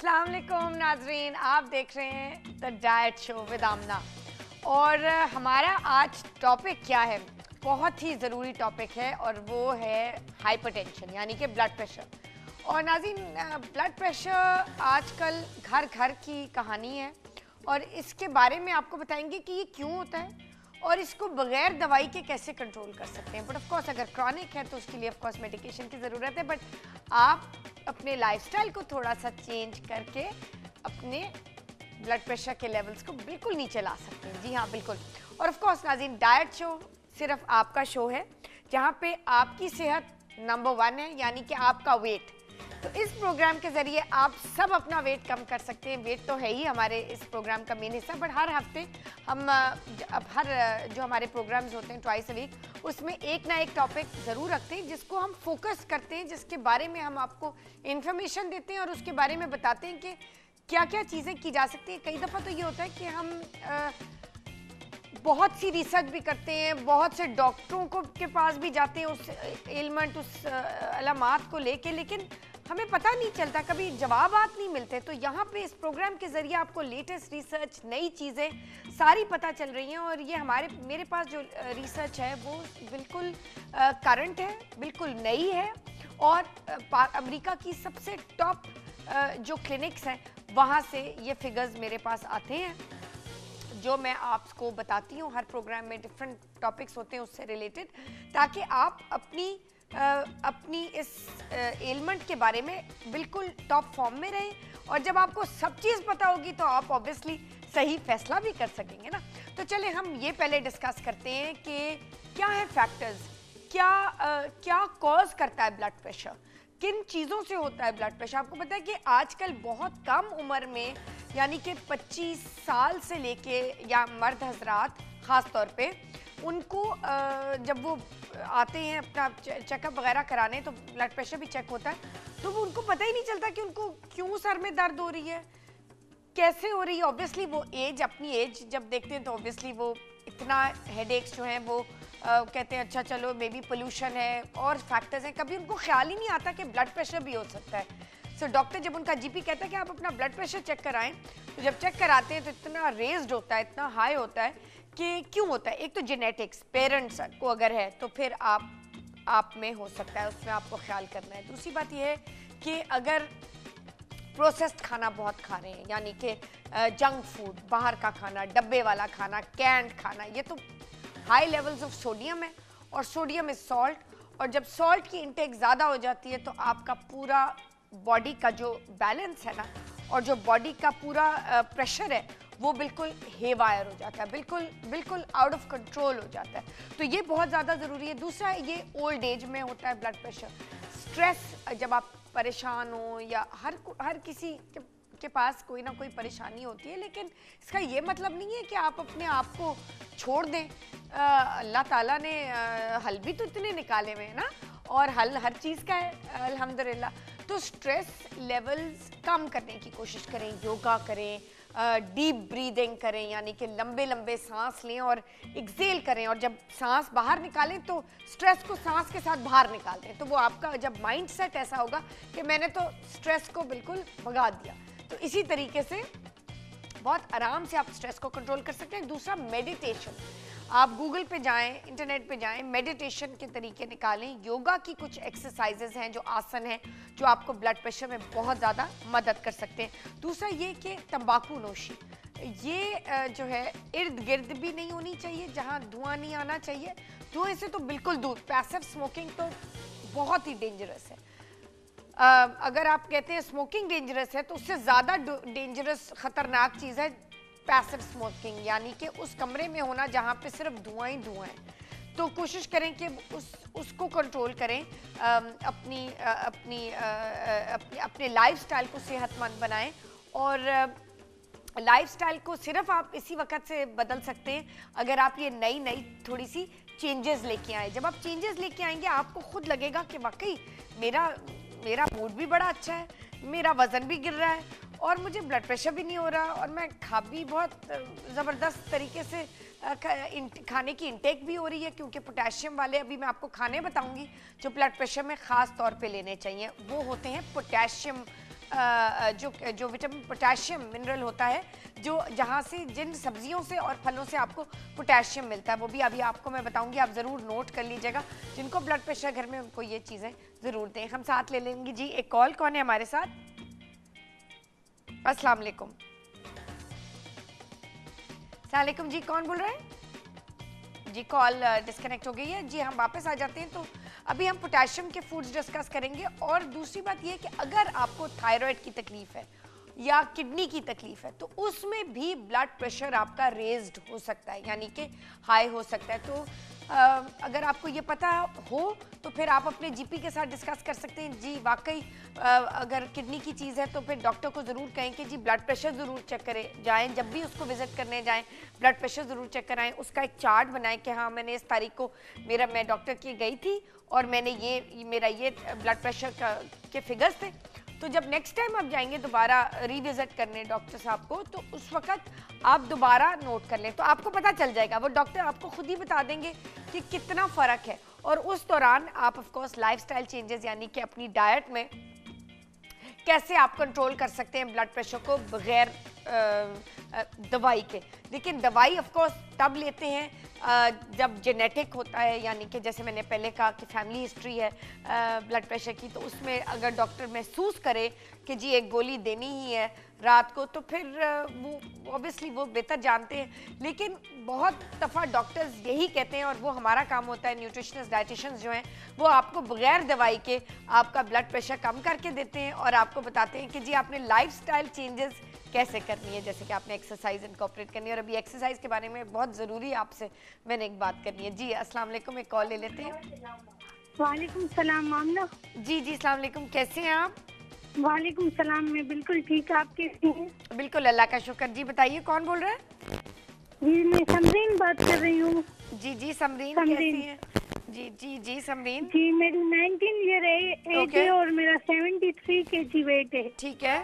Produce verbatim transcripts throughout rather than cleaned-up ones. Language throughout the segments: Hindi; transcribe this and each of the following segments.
अस्सलाम वालेकुम नाजरीन, आप देख रहे हैं द डाइट शो विद आमना। और हमारा आज टॉपिक क्या है? बहुत ही ज़रूरी टॉपिक है और वो है हाइपरटेंशन यानी कि ब्लड प्रेशर। और नाज़रीन, ब्लड प्रेशर आजकल घर घर की कहानी है और इसके बारे में आपको बताएंगे कि ये क्यों होता है और इसको बगैर दवाई के कैसे कंट्रोल कर सकते हैं। बट ऑफ कोर्स अगर क्रॉनिक है तो उसके लिए ऑफ कोर्स मेडिकेशन की ज़रूरत है, बट आप अपने लाइफस्टाइल को थोड़ा सा चेंज करके अपने ब्लड प्रेशर के लेवल्स को बिल्कुल नीचे ला सकते हैं। जी हाँ, बिल्कुल। और ऑफ कोर्स नाज़रीन, डाइट शो सिर्फ आपका शो है जहाँ पे आपकी सेहत नंबर वन है, यानी कि आपका वेट। तो इस प्रोग्राम के ज़रिए आप सब अपना वेट कम कर सकते हैं। वेट तो है ही हमारे इस प्रोग्राम का मेन हिस्सा, बट हर हफ्ते हम अब हर जो हमारे प्रोग्राम्स होते हैं ट्वाइस अ वीक, उसमें एक ना एक टॉपिक ज़रूर रखते हैं जिसको हम फोकस करते हैं, जिसके बारे में हम आपको इन्फॉर्मेशन देते हैं और उसके बारे में बताते हैं कि क्या क्या चीज़ें की जा सकती हैं। कई दफ़ा तो ये होता है कि हम आ, बहुत सी रिसर्च भी करते हैं, बहुत से डॉक्टरों को के पास भी जाते हैं उस एलिमेंट उस अलामात को लेके, लेकिन हमें पता नहीं चलता, कभी जवाबात नहीं मिलते। तो यहाँ पे इस प्रोग्राम के ज़रिए आपको लेटेस्ट रिसर्च, नई चीज़ें सारी पता चल रही हैं। और ये हमारे मेरे पास जो रिसर्च है वो बिल्कुल करंट है, बिल्कुल नई है और अमेरिका की सबसे टॉप जो क्लिनिक्स हैं वहाँ से ये फिगर्स मेरे पास आते हैं, जो मैं आपको बताती हूँ। हर प्रोग्राम में डिफरेंट टॉपिक्स होते हैं उससे रिलेटेड, ताकि आप अपनी Uh, अपनी इस एलिमेंट uh, के बारे में बिल्कुल टॉप फॉर्म में रहें। और जब आपको सब चीज़ पता होगी तो आप ऑब्वियसली सही फैसला भी कर सकेंगे ना। तो चले हम ये पहले डिस्कस करते हैं कि क्या है फैक्टर्स, क्या uh, क्या कॉज करता है ब्लड प्रेशर, किन चीज़ों से होता है ब्लड प्रेशर। आपको पता है कि आजकल बहुत कम उम्र में, यानी कि पच्चीस साल से लेके, या मर्द हजरात ख़ास तौर पे, उनको जब वो आते हैं अपना चेकअप वगैरह कराने तो ब्लड प्रेशर भी चेक होता है, तो वो उनको पता ही नहीं चलता कि उनको क्यों सर में दर्द हो रही है, कैसे हो रही है। ऑब्वियसली वो एज, अपनी एज जब देखते हैं तो ऑब्वियसली वो इतना हेडेक्स जो हैं वो आ, कहते हैं अच्छा चलो मे बी पोल्यूशन है और फैक्टर्स हैं। कभी उनको ख्याल ही नहीं आता कि ब्लड प्रेशर भी हो सकता है। सो so, डॉक्टर जब उनका जीपी कहता है कि आप अपना ब्लड प्रेशर चेक कराएं, तो जब चेक कराते हैं तो इतना रेज्ड होता है, इतना हाई होता है कि क्यों होता है। एक तो जेनेटिक्स, पेरेंट्स को अगर है तो फिर आप आप में हो सकता है, उसमें आपको ख्याल करना है। दूसरी बात यह है कि अगर प्रोसेस्ड खाना बहुत खा रहे हैं, यानी कि जंक फूड, बाहर का खाना, डब्बे वाला खाना, कैंड खाना, ये तो हाई लेवल्स ऑफ सोडियम है और सोडियम इज सॉल्ट। और जब सॉल्ट की इंटेक ज़्यादा हो जाती है तो आपका पूरा बॉडी का जो बैलेंस है ना, और जो बॉडी का पूरा प्रेशर है वो बिल्कुल हेवायर हो जाता है, बिल्कुल बिल्कुल आउट ऑफ कंट्रोल हो जाता है। तो ये बहुत ज़्यादा ज़रूरी है। दूसरा, ये ओल्ड एज में होता है ब्लड प्रेशर। स्ट्रेस, जब आप परेशान हो, या हर हर किसी के, के पास कोई ना कोई परेशानी होती है, लेकिन इसका ये मतलब नहीं है कि आप अपने आप को छोड़ दें। अल्लाह ताला ने आ, हल भी तो इतने निकाले हुए हैं ना, और हल हर चीज़ का है अल्हम्दुलिल्लाह। तो स्ट्रेस लेवल्स कम करने की कोशिश करें, योगा करें, डीप uh, ब्रीदिंग करें, यानी कि लंबे लंबे सांस लें और एक्सेल करें, और जब सांस बाहर निकालें तो स्ट्रेस को सांस के साथ बाहर निकाल दें। तो वो आपका जब माइंड सेट ऐसा होगा कि मैंने तो स्ट्रेस को बिल्कुल भगा दिया, तो इसी तरीके से बहुत आराम से आप स्ट्रेस को कंट्रोल कर सकते हैं। दूसरा, मेडिटेशन। आप गूगल पे जाएं, इंटरनेट पे जाएं, मेडिटेशन के तरीके निकालें। योगा की कुछ एक्सरसाइजेज हैं, जो आसन हैं, जो आपको ब्लड प्रेशर में बहुत ज़्यादा मदद कर सकते हैं। दूसरा ये कि तंबाकू नोशी, ये जो है इर्द गिर्द भी नहीं होनी चाहिए, जहाँ धुआं नहीं आना चाहिए। धुएं से तो बिल्कुल दूर। पैसिव स्मोकिंग तो बहुत ही डेंजरस है। Uh, अगर आप कहते हैं स्मोकिंग डेंजरस है, तो उससे ज़्यादा डेंजरस ख़तरनाक चीज़ है पैसिव स्मोकिंग, यानी कि उस कमरे में होना जहाँ पे सिर्फ धुआं ही धुआं है। तो कोशिश करें कि उस उसको कंट्रोल करें, आ, अपनी आ, अपनी आ, अपने अपने लाइफस्टाइल को सेहतमंद बनाएं। और लाइफस्टाइल को सिर्फ आप इसी वक्त से बदल सकते हैं अगर आप ये नई नई थोड़ी सी चेंजेस लेके आए। जब आप चेंजेस लेके आएंगे आपको खुद लगेगा कि वाकई मेरा मेरा मूड भी बड़ा अच्छा है, मेरा वज़न भी गिर रहा है, और मुझे ब्लड प्रेशर भी नहीं हो रहा, और मैं खा भी बहुत ज़बरदस्त तरीके से खाने की इंटेक भी हो रही है, क्योंकि पोटेशियम वाले अभी मैं आपको खाने बताऊंगी जो ब्लड प्रेशर में ख़ास तौर पे लेने चाहिए। वो होते हैं पोटेशियम जो जो विटामिन पोटेशियम मिनरल होता है, जो जहाँ से जिन सब्जियों से और फलों से आपको पोटेशियम मिलता है, वो भी अभी आपको मैं बताऊंगी, आप ज़रूर नोट कर लीजिएगा। जिनको ब्लड प्रेशर घर में उनको ये चीज़ें ज़रूर दें। हम साथ ले लेंगे जी एक कॉल। कौन है हमारे साथ? अस्सलाम वालेकुम। अस्सलाम वालेकुम जी, कौन बोल रहे हैं जी? कॉल डिस्कनेक्ट हो गई है जी। हम वापस आ जाते हैं। तो अभी हम पोटेशियम के फूड्स डिस्कस करेंगे। और दूसरी बात ये है कि अगर आपको थायराइड की तकलीफ है या किडनी की तकलीफ है, तो उसमें भी ब्लड प्रेशर आपका रेज्ड हो सकता है, यानी कि हाई हो सकता है। तो आ, अगर आपको ये पता हो तो फिर आप अपने जीपी के साथ डिस्कस कर सकते हैं जी। वाकई अगर किडनी की चीज़ है तो फिर डॉक्टर को ज़रूर कहें कि जी ब्लड प्रेशर ज़रूर चेक करें, जाएं जब भी उसको विजिट करने जाएं ब्लड प्रेशर ज़रूर चेक कराएं। उसका एक चार्ट बनाएं कि हाँ मैंने इस तारीख को मेरा मैं डॉक्टर की गई थी और मैंने ये मेरा ये ब्लड प्रेशर का के फिगर्स थे। तो जब नेक्स्ट टाइम आप जाएंगे दोबारा रिविजिट करने डॉक्टर साहब को, तो उस वक्त आप दोबारा नोट कर लें, तो आपको पता चल जाएगा। वो डॉक्टर आपको खुद ही बता देंगे कि कितना फ़र्क है। और उस दौरान आप ऑफ कोर्स लाइफस्टाइल चेंजेस, यानी कि अपनी डाइट में कैसे आप कंट्रोल कर सकते हैं ब्लड प्रेशर को बगैर दवाई के। लेकिन दवाई ऑफ कोर्स तब लेते हैं जब जेनेटिक होता है, यानी कि जैसे मैंने पहले कहा कि फैमिली हिस्ट्री है ब्लड प्रेशर की, तो उसमें अगर डॉक्टर महसूस करे कि जी एक गोली देनी ही है रात को, तो फिर वो ऑब्वियसली वो बेहतर जानते हैं। लेकिन बहुत दफ़ा डॉक्टर्स यही कहते हैं, और वो हमारा काम होता है, न्यूट्रिशनिस्ट डाइटिशियंस जो हैं वो आपको बगैर दवाई के आपका ब्लड प्रेशर कम करके देते हैं और आपको बताते हैं कि जी आपने लाइफस्टाइल चेंजेस कैसे करनी है, जैसे कि आपने एक्सरसाइज इनकॉर्पोरेट करनी है। और अभी एक्सरसाइज के बारे में बहुत ज़रूरी आपसे मैंने एक बात करनी है जी। अस्सलाम वालेकुम, एक कॉल ले लेते हैं। वालेकुम सलाम मामला। जी जी अस्सलाम वालेकुम, कैसे हैं आप? वालेकुम सलाम, मैं बिल्कुल ठीक, आप कैसी हैं? बिल्कुल अल्लाह का शुक्र। जी बताइए कौन बोल रहा है? जी मैं समरीन बात कर रही हूँ। जी जी समरीन, कैसी हैं? जी जी जी समरीन। जी मेरी नाइनटीन ईयर एज okay. है और मेरा सेवेंटी थ्री के जी वेट है। ठीक है।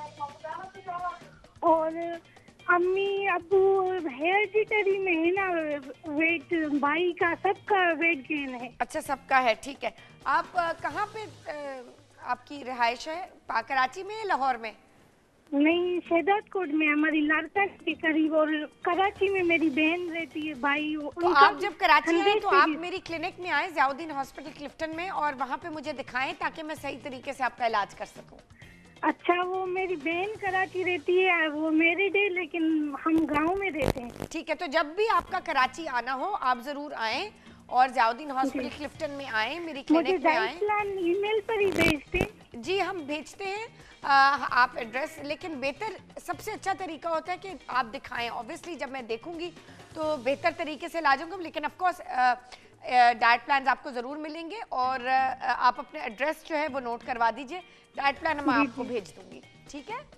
और अम्मी अबू हेरिडिटरी में है ना वेट, भाई का सबका वेट गेन है। अच्छा सबका है, ठीक है। आप कहाँ पे आ, आपकी रिहाइश है? कराची में या लाहौर में? नहीं, शहदाद कोट में, हमारी लारता के करीब। और कराची में मेरी बहन रहती है, भाई। तो आप जब कराची आए तो आप मेरी क्लिनिक में आए, ज़ियाउद्दीन हॉस्पिटल क्लिफ्टन में, और वहाँ पे मुझे दिखाएं ताकि मैं सही तरीके से आपका इलाज कर सकूं। अच्छा, वो मेरी बहन कराची रहती है, वो मैरिड है, लेकिन हम गांव में रहते हैं। ठीक है, तो जब भी आपका कराची आना हो आप जरूर आएं और ज़ियाउद्दीन हॉस्पिटल क्लिफ्टन में आएं, मेरी क्लिनिक में आएं। प्लान ईमेल पर ही भेजते? जी हम भेजते हैं। आ, आप एड्रेस, लेकिन बेहतर सबसे अच्छा तरीका होता है कि आप दिखाएं। ऑब्वियसली जब मैं देखूंगी तो बेहतर तरीके से इलाज होगा, लेकिन ऑफ कोर्स डाइट प्लान आपको ज़रूर मिलेंगे। और आ, आप अपने एड्रेस जो है वो नोट करवा दीजिए, डाइट प्लान मैं आपको भेज दूंगी, ठीक है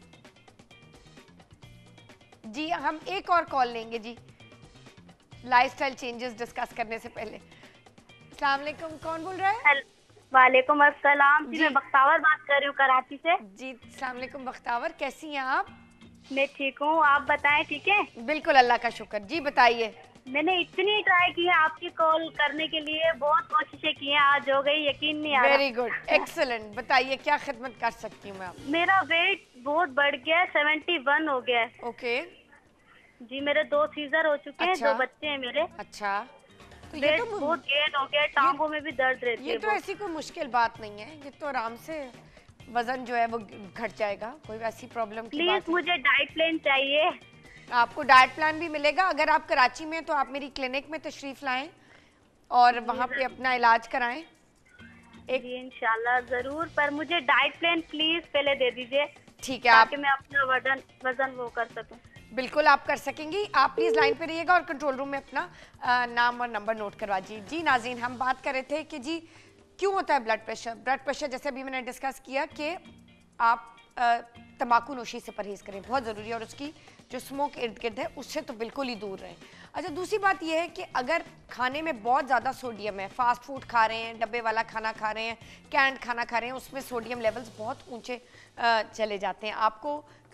जी। हम एक और कॉल लेंगे जी लाइफस्टाइल चेंजेस डिस्कस करने से पहले। अस्सलाम वालेकुम, कौन बोल रहा है? वालेकुम अस्सलाम जी, मैं बख्तावर बात कर रही हूँ कराची से। जी अस्सलाम वालेकुम बख्तावर, कैसी हैं आप? मैं ठीक हूँ, आप बताएं ठीक है? बिल्कुल अल्लाह का शुक्र। जी बताइए। मैंने इतनी ट्राई की है आपकी कॉल करने के लिए, बहुत कोशिशें की हैं, आज हो गई, यकीन नहीं आ रहा। Very good, excellent. बताइए क्या खिदमत कर सकती हूँ मैं आप? मेरा वेट बहुत बढ़ गया है, सेवेंटी वन हो गया है। ओके जी, मेरे दो सीजर हो चुके हैं, अच्छा। दो बच्चे हैं मेरे। अच्छा, तो ये तो बहुत गेन हो गया, टांगों में भी दर्द रहती है। ये तो ऐसी कोई मुश्किल बात नहीं है, ये तो आराम से वजन जो है वो घट जाएगा, कोई ऐसी प्रॉब्लम की बात नहीं। प्लीज मुझे डाइट प्लान चाहिए। आपको डाइट प्लान भी मिलेगा। अगर आप कराची में तो आप मेरी क्लिनिक में तशरीफ लाएं और वहाँ पे अपना इलाज कराएं। एक जी इंशाल्लाह जरूर, पर मुझे डाइट प्लान प्लीज पहले दे दीजिए, ठीक है, ताकि मैं अपना वजन वजन वो कर सकूं। बिल्कुल आप कर सकेंगी। आप प्लीज लाइन पे रहिएगा और कंट्रोल रूम में अपना आ, नाम और नंबर नोट करवा दीजिए। जी नाज़रीन, हम बात कर रहे थे कि जी क्यों होता है ब्लड प्रेशर। ब्लड प्रेशर जैसे अभी मैंने डिस्कस किया कि आप तंबाकू नोशी से परहेज करें, बहुत ज़रूरी है, और उसकी जो स्मोक इर्द गिर्द है उससे तो बिल्कुल ही दूर रहें। अच्छा, दूसरी बात यह है कि अगर खाने में बहुत ज़्यादा सोडियम है, फास्ट फूड खा रहे हैं, डब्बे वाला खाना खा रहे हैं, कैंड खाना खा रहे हैं, उसमें सोडियम लेवल्स बहुत ऊंचे चले जाते हैं। आपको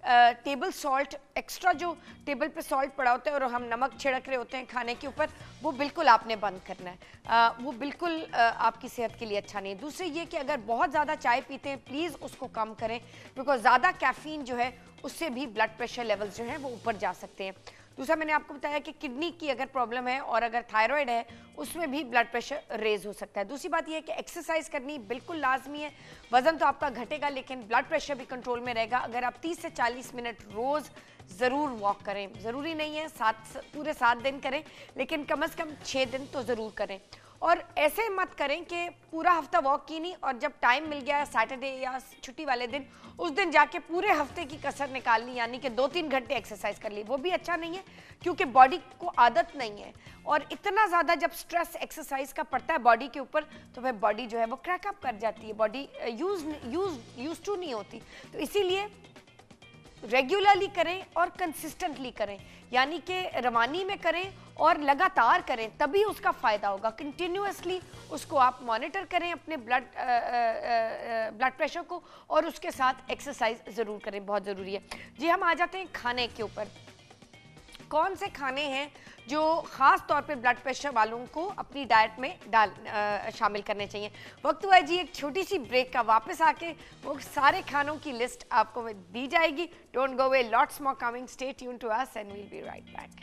टेबल सॉल्ट, एक्स्ट्रा जो टेबल पे सॉल्ट पड़ा होता है और हम नमक छिड़क रहे होते हैं खाने के ऊपर, वो बिल्कुल आपने बंद करना है। आ, वो बिल्कुल आ, आपकी सेहत के लिए अच्छा नहीं है। दूसरे ये कि अगर बहुत ज़्यादा चाय पीते हैं प्लीज़ उसको कम करें, बिकॉज ज़्यादा कैफ़ीन जो है उससे भी ब्लड प्रेशर लेवल्स जो हैं वो ऊपर जा सकते हैं। दूसरा मैंने आपको बताया कि किडनी की अगर प्रॉब्लम है और अगर थायराइड है उसमें भी ब्लड प्रेशर रेज हो सकता है। दूसरी बात यह है कि एक्सरसाइज करनी बिल्कुल लाजमी है। वजन तो आपका घटेगा लेकिन ब्लड प्रेशर भी कंट्रोल में रहेगा अगर आप तीस से चालीस मिनट रोज़ ज़रूर वॉक करें। ज़रूरी नहीं है सात पूरे सात दिन करें, लेकिन कम से कम छः दिन तो ज़रूर करें। और ऐसे मत करें कि पूरा हफ्ता वॉक की नहीं और जब टाइम मिल गया सैटरडे या छुट्टी वाले दिन उस दिन जाके पूरे हफ्ते की कसर निकाल ली, यानी कि दो तीन घंटे एक्सरसाइज कर ली। वो भी अच्छा नहीं है क्योंकि बॉडी को आदत नहीं है और इतना ज़्यादा जब स्ट्रेस एक्सरसाइज का पड़ता है बॉडी के ऊपर तो फिर बॉडी जो है वो क्रैकअप कर जाती है, body use use use to नहीं होती। तो इसीलिए रेगुलरली करें और कंसिस्टेंटली करें, यानी कि रवानी में करें और लगातार करें, तभी उसका फ़ायदा होगा। कंटिन्यूअसली उसको आप मॉनिटर करें अपने ब्लड ब्लड प्रेशर को और उसके साथ एक्सरसाइज ज़रूर करें, बहुत ज़रूरी है। जी हम आ जाते हैं खाने के ऊपर। कौन से खाने हैं जो ख़ास तौर पे ब्लड प्रेशर वालों को अपनी डाइट में डाल आ, शामिल करने चाहिए। वक्त हुआ है जी एक छोटी सी ब्रेक का, वापस आके वो सारे खानों की लिस्ट आपको दी जाएगी। Don't go away, lots more coming, stay tune to us and we'll be right back.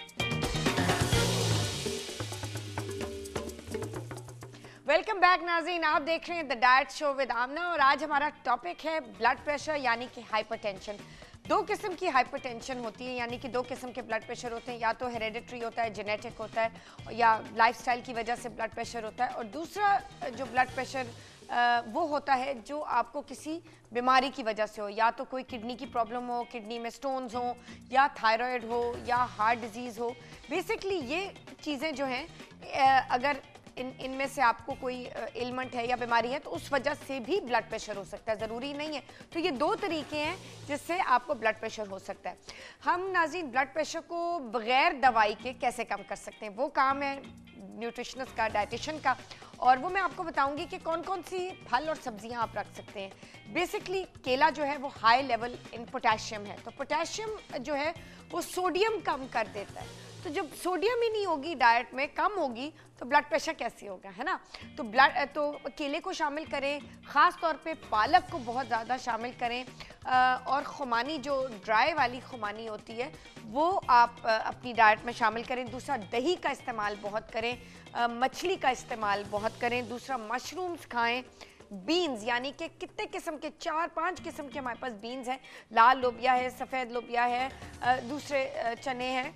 Welcome back नाज़रीन, आप देख रहे हैं द डाइट शो विद आमना और आज हमारा टॉपिक है ब्लड प्रेशर यानी कि हाइपरटेंशन। दो किस्म की हाइपरटेंशन होती है, यानी कि दो किस्म के ब्लड प्रेशर होते हैं, या तो हेरेडिटरी होता है, जेनेटिक होता है, या लाइफस्टाइल की वजह से ब्लड प्रेशर होता है। और दूसरा जो ब्लड प्रेशर वो होता है जो आपको किसी बीमारी की वजह से हो, या तो कोई किडनी की प्रॉब्लम हो, किडनी में स्टोन्स हो, या थायराइड हो, या हार्ट डिजीज़ हो। बेसिकली ये चीज़ें जो हैं अगर इन इनमें से आपको कोई एलिमेंट है या बीमारी है तो उस वजह से भी ब्लड प्रेशर हो सकता है, ज़रूरी नहीं है। तो ये दो तरीके हैं जिससे आपको ब्लड प्रेशर हो सकता है। हम नाज़रीन ब्लड प्रेशर को बग़ैर दवाई के कैसे कम कर सकते हैं, वो काम है न्यूट्रिशनिस्ट का, डाइटिशियन का, और वो मैं आपको बताऊंगी कि कौन कौन सी फल और सब्जियां आप रख सकते हैं। बेसिकली केला जो है वो हाई लेवल इन पोटेशियम है, तो पोटेशियम जो है वो सोडियम कम कर देता है। तो जब सोडियम ही नहीं होगी डाइट में, कम होगी, तो ब्लड प्रेशर कैसे होगा, है ना। तो ब्लड तो केले को शामिल करें, ख़ास तौर पे पालक को बहुत ज़्यादा शामिल करें, और खुमानी जो ड्राई वाली खुमानी होती है वो आप अपनी डाइट में शामिल करें। दूसरा दही का इस्तेमाल बहुत करें, मछली का इस्तेमाल बहुत करें। दूसरा मशरूम्स खाएं, बीन्स यानी कि कितने किस्म के, चार पांच किस्म के हमारे पास बीन्स हैं, लाल लोबिया है, सफ़ेद लोबिया है, दूसरे चने हैं,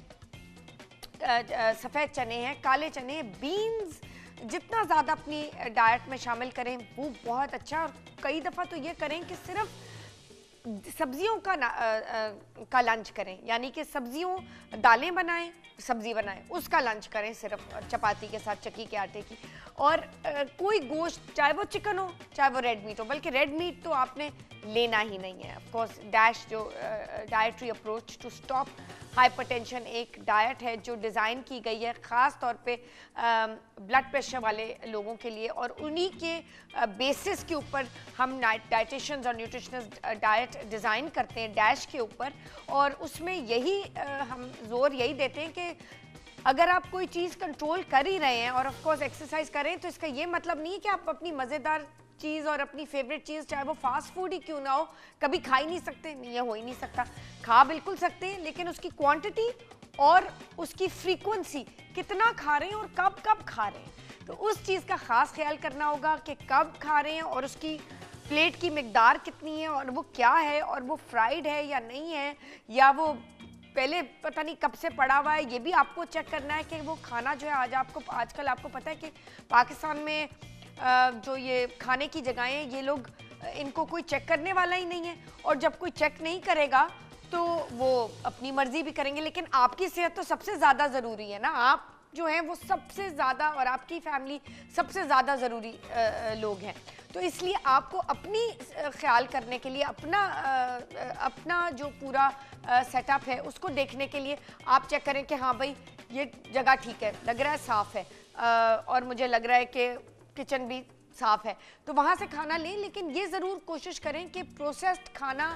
सफ़ेद चने हैं, काले चने हैं। बीन्स जितना ज़्यादा अपनी डाइट में शामिल करें वो बहुत अच्छा। और कई दफ़ा तो ये करें कि सिर्फ सब्जियों का ना, आ, आ, का लंच करें, यानी कि सब्जियों दालें बनाएं, सब्जी बनाएं, उसका लंच करें सिर्फ चपाती के साथ, चक्की के आटे की। और आ, कोई गोश्त, चाहे वो चिकन हो चाहे वो रेड मीट हो, बल्कि रेड मीट तो आपने लेना ही नहीं है। ऑफ कोर्स डैश जो dietary approach to stop hypertension एक डाइट है जो डिज़ाइन की गई है ख़ास तौर पे ब्लड प्रेशर वाले लोगों के लिए, और उन्हीं के बेसिस के ऊपर हम डाइटिशियंस और न्यूट्रिशनिस्ट डाइट डिज़ाइन करते हैं डैश के ऊपर। और उसमें यही आ, हम जोर यही देते हैं कि अगर आप कोई चीज़ कंट्रोल कर ही रहे हैं और ऑफ कोर्स एक्सरसाइज कर रहे हैं, तो इसका ये मतलब नहीं है कि आप अपनी मज़ेदार चीज़ और अपनी फेवरेट चीज़, चाहे वो फास्ट फूड ही क्यों ना हो, कभी खा ही नहीं सकते। नहीं, ये हो ही नहीं सकता। खा बिल्कुल सकते हैं, लेकिन उसकी क्वांटिटी और उसकी फ्रीक्वेंसी, कितना खा रहे हैं और कब कब खा रहे हैं, तो उस चीज़ का ख़ास ख्याल करना होगा कि कब खा रहे हैं और उसकी प्लेट की मिकदार कितनी है और वो क्या है, और वो फ्राइड है या नहीं है, या वो पहले पता नहीं कब से पड़ा हुआ है। ये भी आपको चेक करना है कि वो खाना जो है, आज आपको आजकल आपको पता है कि पाकिस्तान में जो ये खाने की जगहें, ये लोग इनको कोई चेक करने वाला ही नहीं है, और जब कोई चेक नहीं करेगा तो वो अपनी मर्जी भी करेंगे। लेकिन आपकी सेहत तो सबसे ज़्यादा ज़रूरी है ना, आप जो हैं वो सबसे ज़्यादा, और आपकी फैमिली सबसे ज़्यादा ज़रूरी लोग हैं। तो इसलिए आपको अपनी ख्याल करने के लिए, अपना अपना जो पूरा सेटअप है उसको देखने के लिए आप चेक करें कि हाँ भाई ये जगह ठीक है, लग रहा है साफ़ है, और मुझे लग रहा है कि किचन भी साफ़ है, तो वहाँ से खाना लें। लेकिन ये ज़रूर कोशिश करें कि प्रोसेस्ड खाना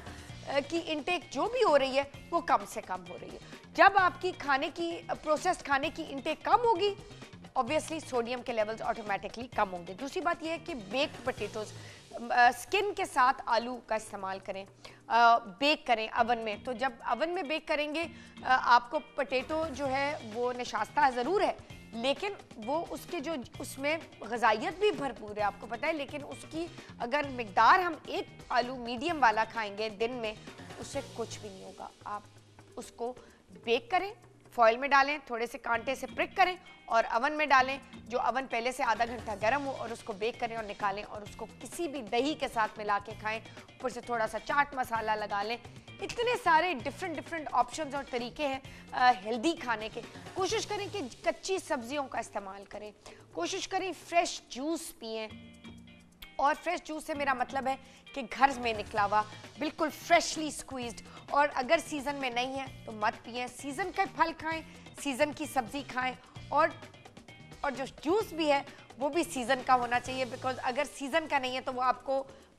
की इंटेक जो भी हो रही है वो कम से कम हो रही है। जब आपकी खाने की प्रोसेस्ड खाने की इंटेक कम होगी, ऑब्वियसली सोडियम के लेवल्स ऑटोमेटिकली कम होंगे। दूसरी बात यह है कि बेक्ड पोटैटोज, स्किन के साथ आलू का इस्तेमाल करें, बेक करें अवन में। तो जब अवन में बेक करेंगे आ, आपको पोटैटो जो है वो निशास्ता ज़रूर है, लेकिन वो उसके जो उसमें ग़िज़ाइयत भी भरपूर है, आपको पता है। लेकिन उसकी अगर मिकदार हम एक आलू मीडियम वाला खाएंगे दिन में, उससे कुछ भी नहीं होगा। आप उसको बेक करें, फॉइल में डालें, थोड़े से कांटे से प्रिक करें और अवन में डालें, जो अवन पहले से आधा घंटा गर्म हो, और उसको बेक करें और निकालें और उसको किसी भी दही के साथ मिला के खाएं। ऊपर से थोड़ा सा चाट मसाला लगा लें। इतने सारे डिफरेंट डिफरेंट ऑप्शंस और तरीके हैं हेल्दी खाने के। कोशिश करें कि कच्ची सब्जियों का इस्तेमाल करें, कोशिश करें फ्रेश जूस पिएं। और फ्रेश जूस से मेरा मतलब है कि घर में निकला हुआ, बिल्कुल फ्रेशली स्क्वीज्ड। और अगर सीज़न में नहीं है तो मत पिएं, सीज़न के फल खाएं, सीज़न की सब्ज़ी खाएं। और और जो जूस भी है वो भी सीज़न का होना चाहिए, बिकॉज अगर सीज़न का नहीं है तो वो आपको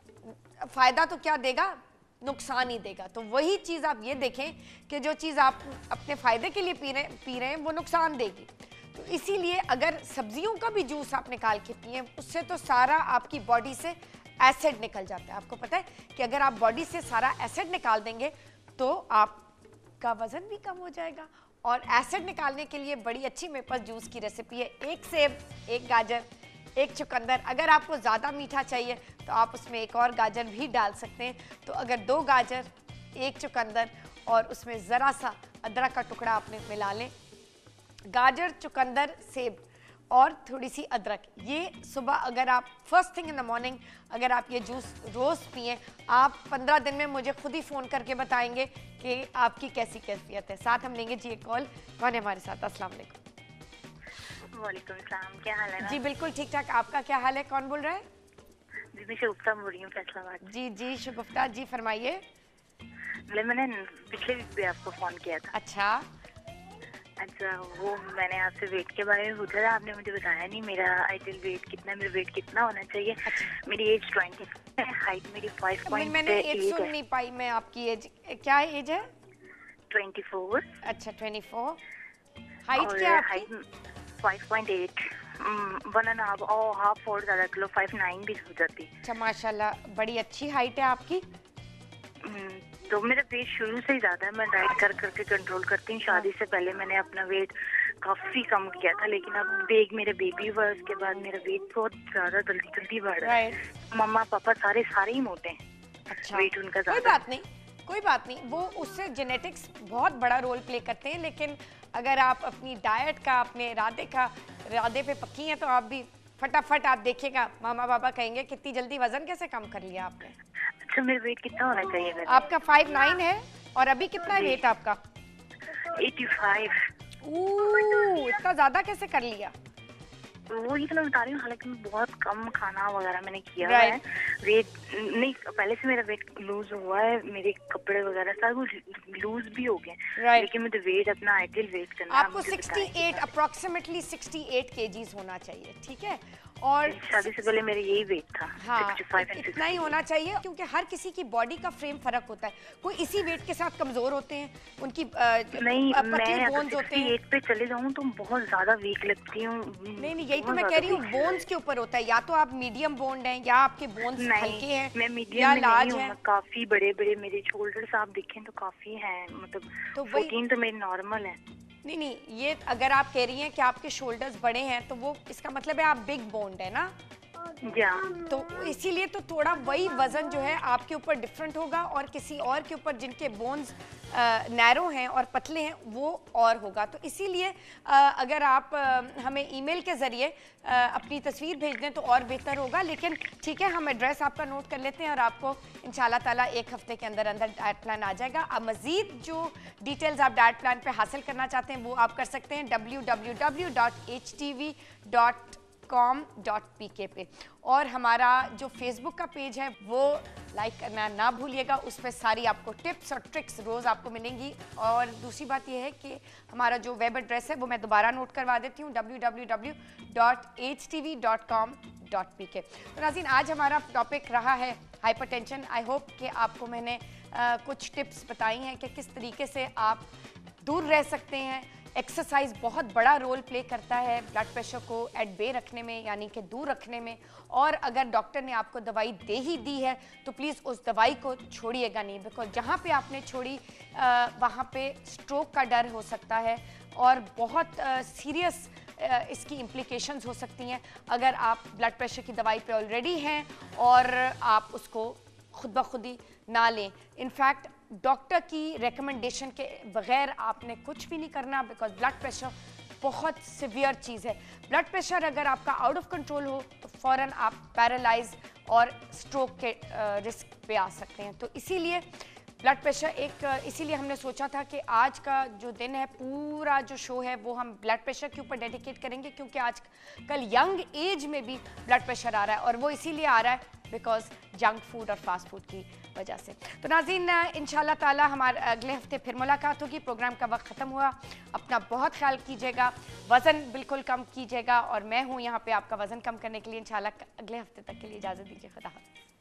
फ़ायदा तो क्या देगा, नुकसान ही देगा। तो वही चीज़ आप ये देखें कि जो चीज़ आप अपने फ़ायदे के लिए पी रहे पी रहे हैं वो नुकसान देगी। तो इसीलिए अगर सब्जियों का भी जूस आप निकाल के पिए, उससे तो सारा आपकी बॉडी से एसिड निकल जाता है। आपको पता है कि अगर आप बॉडी से सारा एसिड निकाल देंगे तो आपका वज़न भी कम हो जाएगा। और एसिड निकालने के लिए बड़ी अच्छी मेरे पास जूस की रेसिपी है। एक सेब, एक गाजर, एक चुकंदर। अगर आपको ज़्यादा मीठा चाहिए तो आप उसमें एक और गाजर भी डाल सकते हैं। तो अगर दो गाजर, एक चुकंदर और उसमें ज़रा सा अदरक का टुकड़ा आपने मिला लें, गाजर, चुकंदर, सेब और थोड़ी सी अदरक, ये सुबह अगर आप first thing in the morning अगर आप ये जूस रोज़ पिएं, आप पंद्रह दिन में मुझे खुद ही फ़ोन करके बताएंगे कि आपकी कैसी कैफियत है। साथ हम लेंगे जी एक कॉल। कौन है हमारे साथ? अस्सलाम वालेकुम। वालेकुम सलाम, क्या हाल है? जी बिल्कुल ठीक ठाक, आपका क्या हाल है? कौन बोल रहा है? जी मैं शगुफ्ता बोल रही हूँ फैसलाबाद। जी जी शगुफ्ता जी फरमाइए। मैंने पिछले वीक भी आपको फ़ोन किया था। अच्छा अच्छा, वो मैंने आपसे वेट के बारे में पूछा था, आपने मुझे बताया नहीं मेरा आइडियल वेट कितना है, मेरा वेट कितना होना चाहिए। अच्छा। मेरी एज ट्वेंटी है, हाइट मेरी फाइव पॉइंट मैंने एज सुन नहीं पाई मैं आपकी एज। क्या एज है? Twenty four. अच्छा ट्वेंटी फोर। हाइट क्या आपकी? Five point eight, one and half और हाफ और ज़्यादा किलो फाइव नाइन भी हो जाती। अच्छा माशाल्लाह, बड़ी अच्छी हाइट है आपकी। तो मेरा वेट शुरू से ही ज़्यादा है, मैं डाइट कर करके कंट्रोल करती हूँ। शादी से पहले मैंने अपना वेट काफ़ी कम किया था, लेकिन अब बेग मेरे बेबी हुआ उसके बाद मेरा वेट बहुत ज़्यादा जल्दी जल्दी बढ़ रहा है। मम्मा पापा सारे सारे ही मोटे हैं। अच्छा, वेट उनका कोई बात नहीं, कोई बात नहीं, वो उससे जेनेटिक्स बहुत बड़ा रोल प्ले करते हैं। लेकिन अगर आप अपनी डाइट का, अपने इरादे का इरादे पे पक्की हैं तो आप भी फटाफट आप देखिएगा मामा पापा कहेंगे कितनी जल्दी वजन कैसे कम कर लिया आपने। अच्छा, मेरा वेट कितना होना चाहिए? आपका फाइव नाइन है और अभी कितना है वेट आपका? Eighty five. ओह, इतना ज्यादा कैसे कर लिया? वो ही तो मैं बता रही हूँ, हालांकि मैं बहुत कम खाना वगैरह मैंने किया right. है। वेट नहीं, पहले से मेरा वेट लूज हुआ है, मेरे कपड़े वगैरह सब लूज भी हो गए right. लेकिन मुझे वेट अपना आइडियल वेट करना है। आपको sixty eight approximately sixty eight kgs होना चाहिए, ठीक है? और शादी से पहले मेरा यही वेट था। हाँ, इतना ही होना चाहिए, क्योंकि हर किसी की बॉडी का फ्रेम फर्क होता है। कोई इसी वेट के साथ कमजोर होते हैं, उनकी नहीं मैं बोन्स होते हैं। वेट पे चले जाऊँ तो बहुत ज्यादा वीक लगती हूँ। नहीं नहीं, यही तो मैं कह रही हूँ, बोन्स के ऊपर होता है। या तो आप मीडियम बोन्ड हैं या आपके बोन्स हल्के हैं, मैं मीडियम लार्ज हैं। काफी बड़े बड़े मेरे शोल्डर्स आप देखें तो काफी हैं, मतलब तो फोर्टीन तो मेरे नॉर्मल है। नहीं नहीं, ये अगर आप कह रही हैं कि आपके शोल्डर्स बड़े हैं तो वो इसका मतलब है आप बिग बोन्ड है ना। या तो इसीलिए तो थोड़ा वही वजन जो है आपके ऊपर डिफरेंट होगा और किसी और के ऊपर जिनके बोन्स नैरो हैं और पतले हैं वो और होगा। तो इसीलिए अगर आप आ, हमें ईमेल के ज़रिए अपनी तस्वीर भेज दें तो और बेहतर होगा। लेकिन ठीक है, हम एड्रेस आपका नोट कर लेते हैं और आपको इंशाल्लाह ताला एक हफ्ते के अंदर अंदर डाइट प्लान आ जाएगा। अब मज़ीद जो डिटेल्स आप डाइट प्लान पे हासिल करना चाहते हैं वो आप कर सकते हैं W W W dot H T V dot com dot P K पे। और हमारा जो फेसबुक का पेज है वो लाइक करना ना भूलिएगा, उस पर सारी आपको टिप्स और ट्रिक्स रोज़ आपको मिलेंगी। और दूसरी बात यह है कि हमारा जो वेब एड्रेस है वो मैं दोबारा नोट करवा देती हूँ, W W W dot H T V dot com dot P K. तो नाज़रीन, आज हमारा टॉपिक रहा है हाइपरटेंशन। आई होप कि आपको मैंने आ, कुछ टिप्स बताई हैं कि किस तरीके से आप दूर रह सकते हैं। एक्सरसाइज बहुत बड़ा रोल प्ले करता है ब्लड प्रेशर को एट बे रखने में, यानी कि दूर रखने में। और अगर डॉक्टर ने आपको दवाई दे ही दी है तो प्लीज़ उस दवाई को छोड़िएगा नहीं, बिकॉज जहाँ पे आपने छोड़ी वहाँ पे स्ट्रोक का डर हो सकता है और बहुत सीरियस इसकी इम्प्लिकेशंस हो सकती हैं अगर आप ब्लड प्रेशर की दवाई पे ऑलरेडी हैं और आप उसको खुद ब खुद ही ना लें। इनफैक्ट डॉक्टर की रिकमेंडेशन के बगैर आपने कुछ भी नहीं करना, बिकॉज ब्लड प्रेशर बहुत सिवियर चीज़ है। ब्लड प्रेशर अगर आपका आउट ऑफ कंट्रोल हो तो फ़ौरन आप पैरालाइज और स्ट्रोक के रिस्क पे आ सकते हैं। तो इसीलिए ब्लड प्रेशर एक इसीलिए हमने सोचा था कि आज का जो दिन है, पूरा जो शो है वो हम ब्लड प्रेशर के ऊपर डेडिकेट करेंगे, क्योंकि आज कल यंग एज में भी ब्लड प्रेशर आ रहा है और वो इसीलिए आ रहा है बिकॉज जंक फूड और फास्ट फूड की वजह से। तो नाज़रीन, इंशाल्लाह ताला हमारे अगले हफ्ते फिर मुलाकात होगी। प्रोग्राम का वक्त ख़त्म हुआ। अपना बहुत ख्याल कीजिएगा, वज़न बिल्कुल कम कीजिएगा और मैं हूँ यहाँ पे आपका वज़न कम करने के लिए। इंशाल्लाह अगले हफ्ते तक के लिए इजाज़त दीजिए। खुदा हाफ़िज़।